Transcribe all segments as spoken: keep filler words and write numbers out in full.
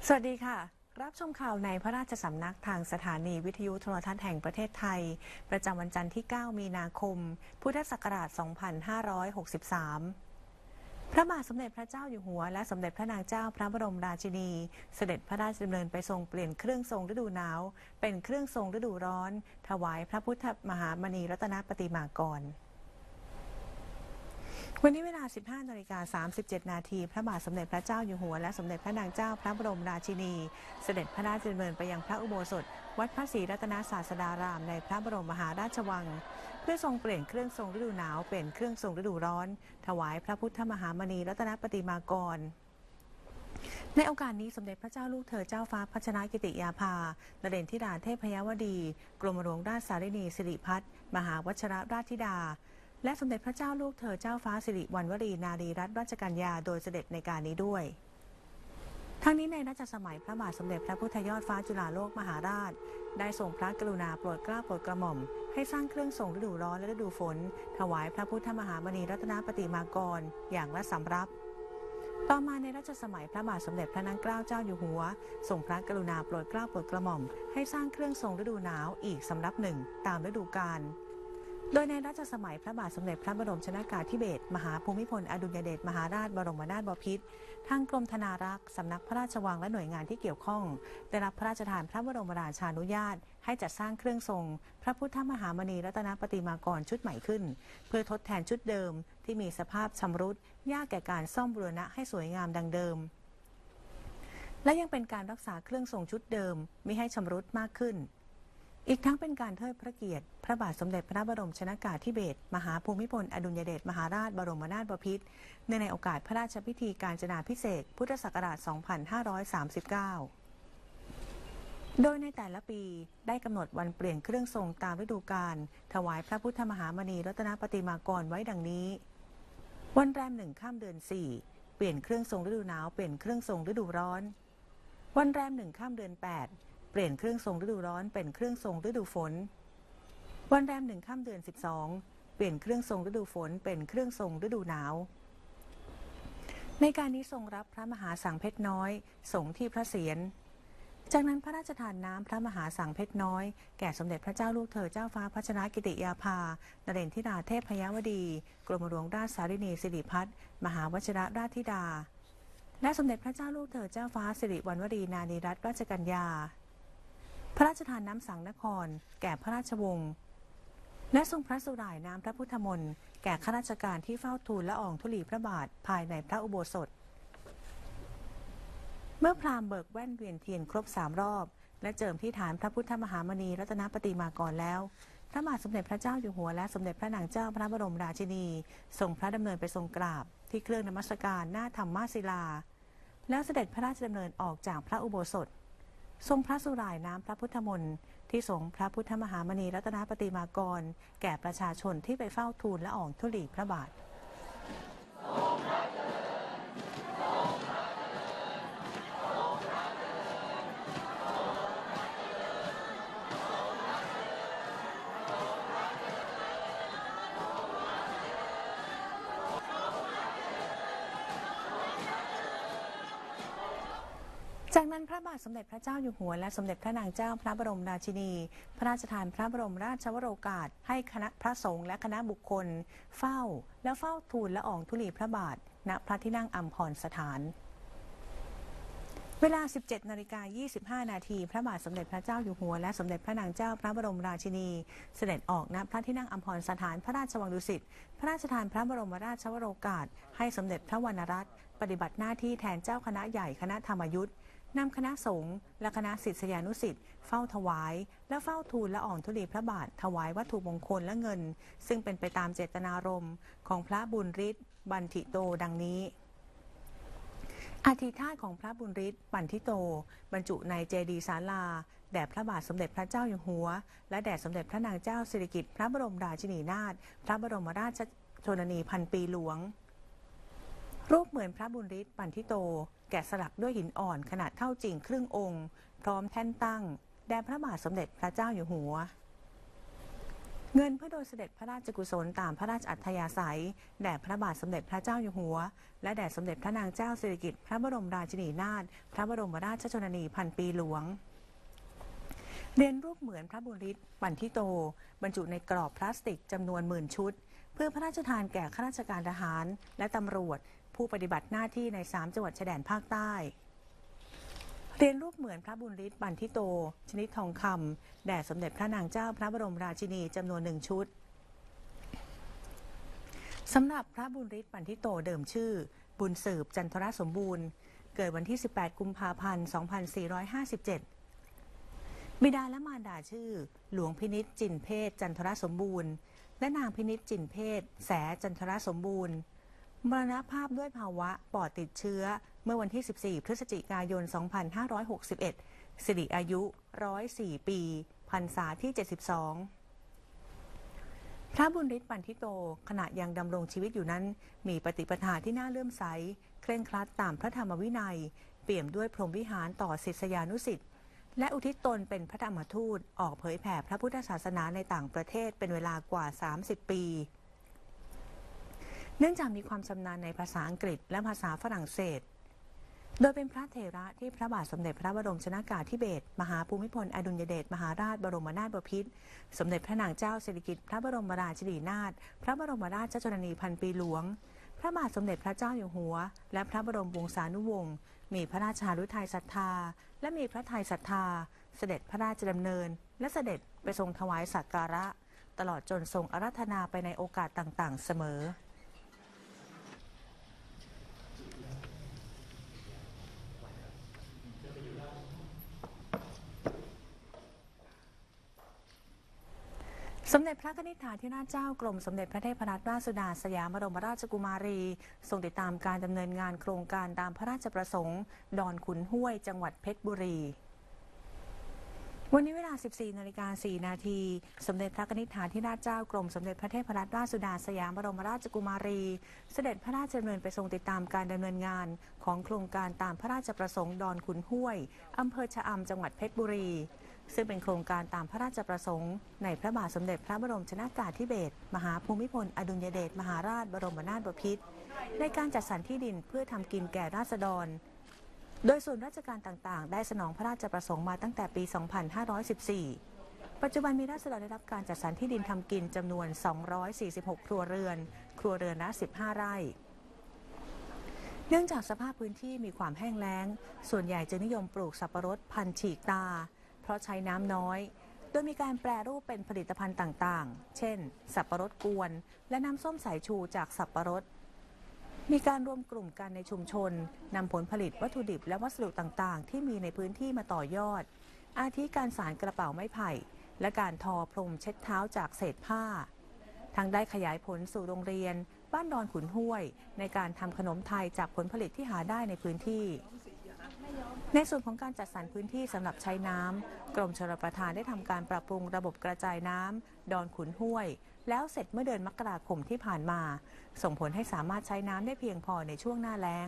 สวัสดีค่ะรับชมข่าวในพระราชสำนักทางสถานีวิทยุโทรทัศน์แห่งประเทศไทยประจำวันจันทร์ที่ เก้า มีนาคม พุทธศักราช สองพันห้าร้อยหกสิบสาม พระบาทสมเด็จพระเจ้าอยู่หัวและสมเด็จพระนางเจ้าพระบรมราชินีเสด็จพระราชดำเนินไปทรงเปลี่ยนเครื่องทรงฤดูหนาวเป็นเครื่องทรงฤดูร้อนถวายพระพุทธมหามณีรัตนปฏิมากรวันนี้เวลา สิบห้านาฬิกาสามสิบเจ็ด นาทีพระบาทสมเด็จพระเจ้าอยู่หัวและสมเด็จพระนางเจ้าพระบรมราชินีเสด็จพระราชดำเนินไปยังพระอุโบสถวัดพระศรีรัตนศาสดารามในพระบรมมหาราชวังเพื่อทรงเปลี่ยนเครื่องทรงฤดูหนาวเป็นเครื่องทรงฤดูร้อนถวายพระพุทธมหามณีรัตนปฏิมากรในโอกาสนี้สมเด็จพระเจ้าลูกเธอเจ้าฟ้าพัชรกิติยาภานเรนธิดาเทพยวดีกรมหลวงราชสารินีสิริพัฒน์มหาวชิรราชธิดาและสมเด็จพระเจ้าลูกเธอเจ้าฟ้าสิริวัณวรีนารีรัตนราชกัญญาโดยเสด็จในการนี้ด้วยทั้งนี้ในรัชสมัยพระบาทสมเด็จพระพุทธยอดฟ้าจุฬาโลกมหาราชได้ทรงพระกรุณาโปรดเกล้าโปรดกระหม่อมให้สร้างเครื่องทรงฤดูร้อนและฤดูฝนถวายพระพุทธมหามณีรัตนปฏิมากรอย่างละสำรับต่อมาในรัชสมัยพระบาทสมเด็จพระนางเกล้าเจ้าอยู่หัวทรงพระกรุณาโปรดเกล้าโปรดกระหม่อมให้สร้างเครื่องทรงฤดูหนาวอีกสำรับหนึ่งตามฤดูกาลโดยในรัชสมัยพระบาทสมเด็จพระบรมชนกาธิเบศรมหาภูมิพลอดุลยเดชมหาราชบรมนาถบพิตรทางกรมธนารักษ์สำนักพระราชวังและหน่วยงานที่เกี่ยวข้องได้รับพระราชทานพระบรมราชานุญาตให้จัดสร้างเครื่องทรงพระพุทธมหามณีรัตนปฏิมากรชุดใหม่ขึ้นเพื่อทดแทนชุดเดิมที่มีสภาพชำรุดยากแก่การซ่อมบูรณะให้สวยงามดังเดิมและยังเป็นการรักษาเครื่องทรงชุดเดิมมิให้ชำรุดมากขึ้นอีกทั้งเป็นการเทิดพระเกียรติพระบาทสมเด็จพระบรมชนกาธิเบศรมหาภูมิพลอดุลยเดชมหาราชบรมนาถบพิตรเนื่องในโอกาสพระราชพิธีการจนาภิเษกพุทธศักราช สองพันห้าร้อยสามสิบเก้า โดยในแต่ละปีได้กำหนดวันเปลี่ยนเครื่องทรงตามฤดูกาลถวายพระพุทธมหามณีรัตนปฏิมากรไว้ดังนี้วันแรมหนึ่งค่ำเดือนสี่เปลี่ยนเครื่องทรงฤดูหนาวเป็นเครื่องทรงฤดูร้อนวันแรมหนึ่งค่ำเดือนแปดเปลี่ยนเครื่องทรงฤดูร้อนเป็นเครื่องทรงฤดูฝนวันแรมหนึ่งค่ำเดือนสิบสองเปลี่ยนเครื่องทรงฤดูฝนเป็นเครื่องทรงฤดูหนาวในการนี้ทรงรับพระมหาสังเพชรน้อยสงฆ์ที่พระเศียรจากนั้นพระราชทานน้ำพระมหาสังเพชรน้อยแก่สมเด็จพระเจ้าลูกเธอเจ้าฟ้าพัชรกิติยาภานเรนธิดาเทพยวดีกรมหลวงราชสารินีสิริพัฒน์มหาวชิรราชธิดาและสมเด็จพระเจ้าลูกเธอเจ้าฟ้าสิริวัณวรีนารีรัตนราชกัญญาพระราชทานน้ำสังนครแก่พระราชวงศ์และทรงพระสุร่ายน้ำพระพุทธมนต์แก่ข้าราชการที่เฝ้าทูลละอองธุลีพระบาทภายในพระอุโบสถเมื่อพราหมณ์เบิกแว่นเวียนเทียนครบสามรอบและเจิมที่ฐานพระพุทธมหามณีรัตนปฏิมากรแล้วพระบาทสมเด็จพระเจ้าอยู่หัวและสมเด็จพระนางเจ้าพระบรมราชินีทรงพระดำเนินไปทรงกราบที่เครื่องนมัสการหน้าธรรมศิลาแล้วเสด็จพระราชดำเนินออกจากพระอุโบสถทรงพระสุร่ายน้ำพระพุทธมนต์ที่สงพระพุทธมหามณีรัตนปฏิมากรแก่ประชาชนที่ไปเฝ้าทูลละอองธุลีพระบาทจากนั้นพระบาทสมเด็จพระเจ้าอยู่หัวและสมเด็จพระนางเจ้าพระบรมราชินีพระราชทานพระบรมราชวโรกาสให้คณะพระสงฆ์และคณะบุคคลเฝ้าและเฝ้าทูลละอองธุลีพระบาทณพระที่นั่งอัมพรสถานเวลา สิบเจ็ดนาฬิกายี่สิบห้า นาทีพระบาทสมเด็จพระเจ้าอยู่หัวและสมเด็จพระนางเจ้าพระบรมราชินีเสด็จออกณพระที่นั่งอัมพรสถานพระราชวังดุสิตพระราชทานพระบรมราชวโรกาสให้สมเด็จพระวรรณรัตน์ปฏิบัติหน้าที่แทนเจ้าคณะใหญ่คณะธรรมยุทธนำคณะสงฆ์และคณะศิษยานุศิษย์เฝ้าถวายและเฝ้าทูลละอองธุลีพระบาทถวายวัตถุมงคลและเงินซึ่งเป็นไปตามเจตนารมณ์ของพระบุญฤทธิ์บันทิโตดังนี้อธิธาตุของพระบุญฤทธิ์บันทิโตบรรจุในเจดีย์ศาลาแด่พระบาทสมเด็จพระเจ้าอยู่หัวและแด่สมเด็จพระนางเจ้าสิริกิติ์พระบรมราชินีนาถพระบรมราชชนนีพันปีหลวงรูปเหมือนพระบุญฤทธิ์บันทิโตแกะสลักด้วยหินอ่อนขนาดเท่าจริงครึ่งองค์พร้อมแท่นตั้งแด่พระบาทสมเด็จพระเจ้าอยู่หัวเงินเพื่อโดยเสด็จพระราชกุศลตามพระราชอัธยาศัยแด่พระบาทสมเด็จพระเจ้าอยู่หัวและแด่สมเด็จพระนางเจ้าสิริกิติ์พระบรมราชินีนาถพระบรมราชชนนีพันปีหลวงเรียนรูปเหมือนพระบุริศปันทิโตบรรจุในกรอบพลาสติกจำนวนหมื่นชุดเพื่อพระราชทานแก่ข้าราชการทหารและตำรวจผู้ปฏิบัติหน้าที่ในสามจังหวัดชายแดนภาคใต้เรียนรูปเหมือนพระบุญฤทธิ์ปันทิโตชนิดทองคำแด่สมเด็จพระนางเจ้าพระบรมราชินีจำนวนหนึ่งชุดสำหรับพระบุญฤทธิ์ปันทิโตเดิมชื่อบุญสืบจันทรสมบูรณ์เกิดวันที่สิบแปดกุมภาพันธ์สองพันสี่ร้อยห้าสิบเจ็ดบิดาและมารดาชื่อหลวงพินิจจินเพศจันทรสมบูรณ์และนางพินิจจินเพศแสจันทรสมบูรณ์มรณภาพด้วยภาวะปอดติดเชื้อเมื่อวันที่สิบสี่พฤศจิกายนสองพันห้าร้อยหกสิบเอ็ดสิริอายุหนึ่งร้อยสี่ปีพรรษาที่เจ็ดสิบสองพระบุญฤทธิ์ปันทิโตขณะยังดำรงชีวิตอยู่นั้นมีปฏิปทาที่น่าเลื่อมใสเคร่งครัดตามพระธรรมวินัยเปี่ยมด้วยพรหมวิหารต่อศิษยานุศิษย์และอุทิศตนเป็นพระธรรมทูตออกเผยแผ่พระพุทธศาสนาในต่างประเทศเป็นเวลากว่าสามสิบปีเนื่องจากมีความชำนาญในภาษาอังกฤษและภาษาฝรั่งเศสโดยเป็นพระเถระที่พระบาทสมเด็จพระบรมชนกาธิเบศรมหาภูมิพลอดุลยเดชมหาราชบรมนาถบพิตรสมเด็จพระนางเจ้าสิริกิติ์พระบรมราชินีนาถพระบรมราชชนนีพันปีหลวงพระบาทสมเด็จพระเจ้าอยู่หัวและพระบรมวงศานุวงศ์มีพระราชาฤทัยศรัทธาและมีพระทัยศรัทธาเสด็จพระราชดำเนินและเสด็จไปทรงถวายสักการะตลอดจนทรงอาราธนาไปในโอกาสต่างๆเสมอสมเด็จพระนิธิถาธิราชเจ้ากรมสมเด็จพระเทพรัตนราชสุดาสยามบรมราชกุมารีทรงติดตามการดำเนินงานโครงการตามพระราชประสงค์ดอนขุนห้วยจังหวัดเพชรบุรีวันนี้เวลา สิบสี่นาฬิกาสี่นาทีสมเด็จพระนิธิถาธิราชเจ้ากรมสมเด็จพระเทพรัตนราชสุดาสยามบรมราชกุมารีเสด็จพระราชดำเนินไปทรงติดตามการดำเนินงานของโครงการตามพระราชประสงค์ดอนขุนห้วยอำเภอชะอำจังหวัดเพชรบุรีซึ่งเป็นโครงการตามพระราชประสงค์ในพระบาทสมเด็จพระบรมชนกาธิเบศรมหาภูมิพลอดุลยเดชมหาราชบรมนาถบพิตรในการจัดสรรที่ดินเพื่อทำกินแก่ราษฎรโดยส่วนราชการต่างๆได้สนองพระราชประสงค์มาตั้งแต่ปี สองพันห้าร้อยสิบสี่ ปัจจุบันมีราษฎรได้รับการจัดสรรที่ดินทำกินจำนวน สองร้อยสี่สิบหก ครัวเรือน ครัวเรือนละ สิบห้า ไร่เนื่องจากสภาพพื้นที่มีความแห้งแล้งส่วนใหญ่จะนิยมปลูกสับปะรดพันธุ์ฉีกตาเพราะใช้น้ำน้อยโดยมีการแปรรูปเป็นผลิตภัณฑ์ต่างๆเช่นสับปะรดกวนและน้ำส้มสายชูจากสับปะรดมีการรวมกลุ่มกันในชุมชนนำผลผลิตวัตถุดิบและวัสดุต่างๆที่มีในพื้นที่มาต่อยอดอาทิการสานกระเป๋าไม้ไผ่และการทอพรมเช็ดเท้าจากเศษผ้าทั้งได้ขยายผลสู่โรงเรียนบ้านดอนขุนห้วยในการทำขนมไทยจากผลผลิตที่หาได้ในพื้นที่ในส่วนของการจัดสรรพื้นที่สำหรับใช้น้ำกรมชลประทานได้ทำการปรับปรุงระบบกระจายน้ำดอนขุนห้วยแล้วเสร็จเมื่อเดือนมกราคมที่ผ่านมาส่งผลให้สามารถใช้น้ำได้เพียงพอในช่วงหน้าแล้ง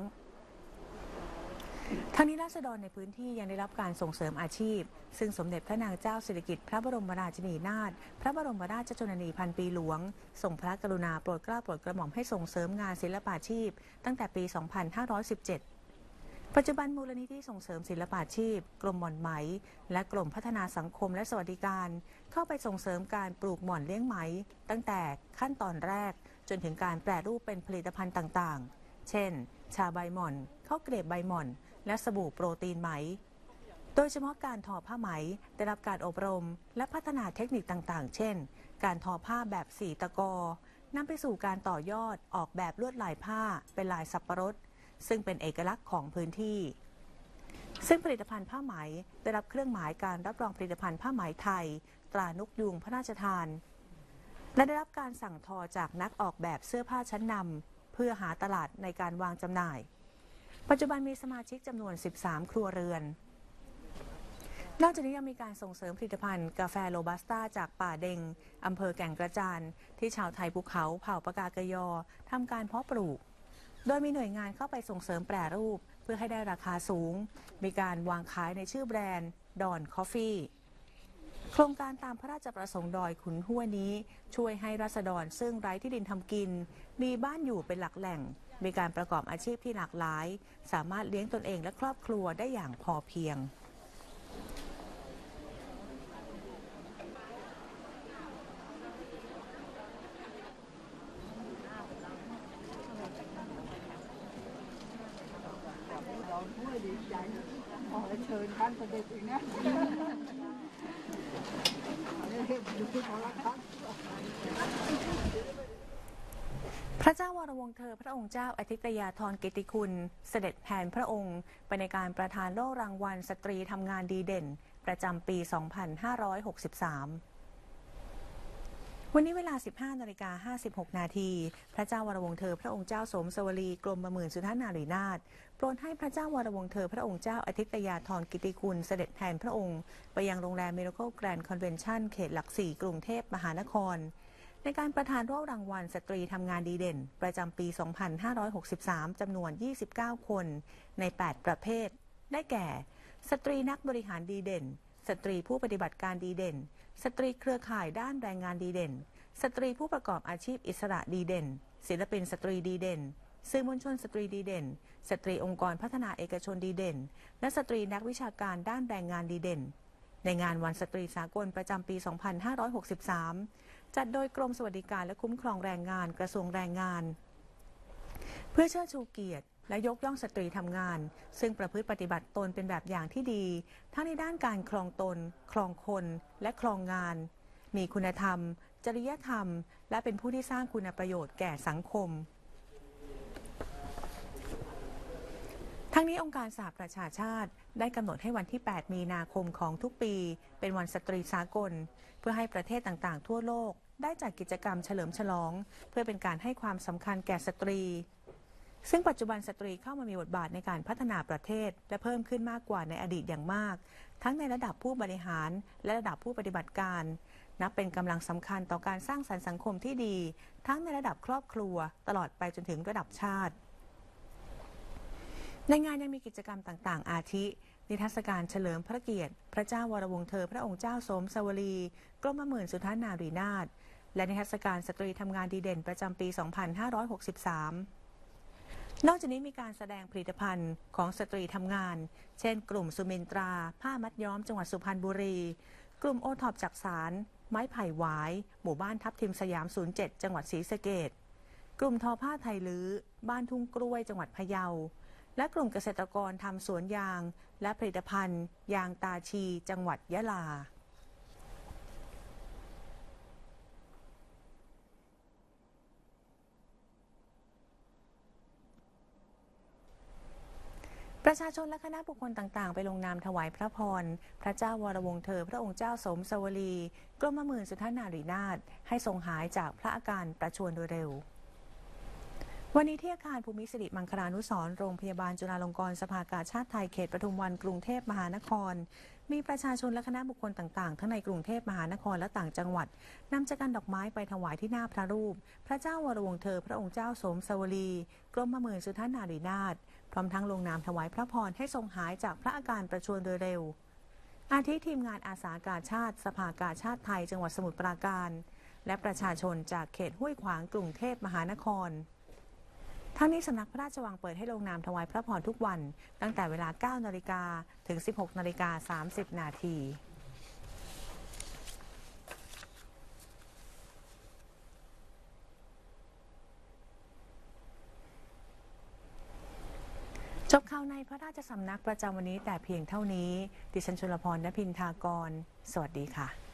ทั้งนี้ราษฎรในพื้นที่ยังได้รับการส่งเสริมอาชีพซึ่งสมเด็จพระนางเจ้าสิริกิติ์พระบรมราชินีนาถพระบรมราชชนนีพันปีหลวงทรงพระกรุณาโปรดเกล้าโปรดกระหม่อมให้ส่งเสริมงานศิลปาชีพตั้งแต่ปี สองพันห้าร้อยสิบเจ็ดปัจจุบันมูลนิธิส่งเสริมศิลปาชีพกรมหม่อนไหมและกรมพัฒนาสังคมและสวัสดิการเข้าไปส่งเสริมการปลูกหม่อนเลี้ยงไหมตั้งแต่ขั้นตอนแรกจนถึงการแปรรูปเป็นผลิตภัณฑ์ต่างๆเช่นชาใบหม่อนข้าวเกลียบใบหม่อนและสบู่โปรตีนไหมโดยเฉพาะการทอผ้าไหมได้รับการอบรมและพัฒนาเทคนิคต่างๆเช่นการทอผ้าแบบสีตะกอนำไปสู่การต่อยอดออกแบบลวดลายผ้าเป็นลายสับปะรดซึ่งเป็นเอกลักษณ์ของพื้นที่ซึ่งผลิตภัณฑ์ผ้าไหมได้รับเครื่องหมายการรับรองผลิตภัณฑ์ผ้าไหมไทยตรานกยูงพระราชทานและได้รับการสั่งทอจากนักออกแบบเสื้อผ้าชั้นนำเพื่อหาตลาดในการวางจำหน่ายปัจจุบันมีสมาชิกจำนวนสิบสามครัวเรือนนอกจากนี้ยังมีการส่งเสริมผลิตภัณฑ์กาแฟโรบัสต้าจากป่าเด็งอำเภอแก่งกระจานที่ชาวไทยภูเขาเผ่าปากากยอทำการเพาะปลูกโดยมีหน่วยงานเข้าไปส่งเสริมแปรรูปเพื่อให้ได้ราคาสูงมีการวางขายในชื่อแบรนด์ดอนคอฟฟี่โครงการตามพระราชประสงค์ดอยขุนห้วยนี้ช่วยให้ราษฎรซึ่งไร้ที่ดินทำกินมีบ้านอยู่เป็นหลักแหล่งมีการประกอบอาชีพที่หลากหลายสามารถเลี้ยงตนเองและครอบครัวได้อย่างพอเพียงเชิญท่านเสด็จอีกนะพระเจ้าวรวงศ์เธอพระองค์เจ้าอธิตยาธรเกติคุณเสด็จแทนพระองค์ไปในการประทานโล่รางวัลสตรีทำงานดีเด่นประจำปี สองพันห้าร้อยหกสิบสาม วันนี้เวลา สิบห้านาฬิกาห้าสิบหก นาทีพระเจ้าวรวงศ์เธอพระองค์เจ้าสมสวลีกรมหมื่นสุทนารีนาถโปรดให้พระเจ้าวรวงศ์เธอพระองค์เจ้าอธิตยาธรกิติคุณเสด็จแทนพระองค์ไปยังโรงแรม Miracle Grand Convention เขตหลักสี่กรุงเทพมหานครในการประทานโล่รางวัลสตรีทำงานดีเด่นประจำปี สองพันห้าร้อยหกสิบสาม จำนวน ยี่สิบเก้า คนใน แปด ประเภทได้แก่สตรีนักบริหารดีเด่นสตรีผู้ปฏิบัติการดีเด่นสตรีเครือข่ายด้านแรงงานดีเด่นสตรีผู้ประกอบอาชีพอิสระดีเด่นศิลปินสตรีดีเด่นสื่อมวลชนสตรีดีเด่นสตรีองค์กรพัฒนาเอกชนดีเด่นและสตรีนักวิชาการด้านแรงงานดีเด่นในงานวันสตรีสากลประจำปี สองพันห้าร้อยหกสิบสาม จัดโดยกรมสวัสดิการและคุ้มครองแรงงานกระทรวงแรงงานเพื่อเชิดชูเกียรติและยกย่องสตรีทำงานซึ่งประพฤติปฏิบัติตนเป็นแบบอย่างที่ดีทั้งในด้านการครองตนครองคนและครองงานมีคุณธรรมจริยธรรมและเป็นผู้ที่สร้างคุณประโยชน์แก่สังคมทั้งนี้องค์การสหประชาชาติได้กำหนดให้วันที่ แปด มีนาคมของทุกปีเป็นวันสตรีสากลเพื่อให้ประเทศต่างๆทั่วโลกได้จัดกิจกรรมเฉลิมฉลองเพื่อเป็นการให้ความสำคัญแก่สตรีซึ่งปัจจุบันสตรีเข้ามามีบทบาทในการพัฒนาประเทศและเพิ่มขึ้นมากกว่าในอดีตอย่างมากทั้งในระดับผู้บริหารและระดับผู้ปฏิบัติการนับเป็นกำลังสำคัญต่อการสร้างสรรค์สังคมที่ดีทั้งในระดับครอบครัวตลอดไปจนถึงระดับชาติในงานยังมีกิจกรรมต่างๆอาทินิทรรศการเฉลิมพระเกียรติพระเจ้าวรวงศ์เธอพระองค์เจ้าสมสวลีกรมหมื่นสุทนารีนาถและนิทรรศการสตรีทำงานดีเด่นประจำปี สองพันห้าร้อยหกสิบสาม นอกจากนี้มีการแสดงผลิตภัณฑ์ของสตรีทำงานเช่นกลุ่มสุมินตราผ้ามัดย้อมจังหวัดสุพรรณบุรีกลุ่มโอท็อปจักสารไม้ไผ่หวายหมู่บ้านทับทิมสยาม ศูนย์เจ็ด จังหวัดศรีสะเกษกลุ่มทอผ้าไทยลื้อบ้านทุ่งกล้วยจังหวัดพะเยาและกลุ่มเกษตรกรทำสวนยางและผลิตภัณฑ์ยางตาชีจังหวัดยะลาประชาชนและคณะบุคคลต่างๆไปลงนามถวายพระพรพระเจ้าวรวงศ์เธอพระองค์เจ้าสมสวลีกรมหมื่นสุทนารีนาถให้ทรงหายจากพระอาการประชวรโดยเร็ววันนี้ที่อาคารภูมิสิริมังคลานุสรณ์โรงพยาบาลจุฬาลงกรณ์สภากาชาดไทยเขตปทุมวันกรุงเทพมหานครมีประชาชนและคณะบุคคลต่างๆทั้งในกรุงเทพมหานครและต่างจังหวัดนำจักรดอกไม้ไปถวายที่หน้าพระรูปพระเจ้าวรวงศ์เธอพระองค์เจ้าสมสวลีกรมหมื่นสุทนารีนาถพร้อมทั้งลงนามถวายพระพรให้ทรงหายจากพระอาการประชวรโดยเร็วอาทิทีมงานอาสากาชาดสภากาชาดไทยจังหวัดสมุทรปราการและประชาชนจากเขตห้วยขวางกรุงเทพมหานครทั้งนี้สำนักพระราชวังเปิดให้ลงนามถวายพระพรทุกวันตั้งแต่เวลา เก้านาฬิกา ถึง สิบหกนาฬิกาสามสิบ นาทีจบข่าวในพระราชสำนักประจำวันนี้แต่เพียงเท่านี้ดิฉันชลพร ณ พินทากรสวัสดีค่ะ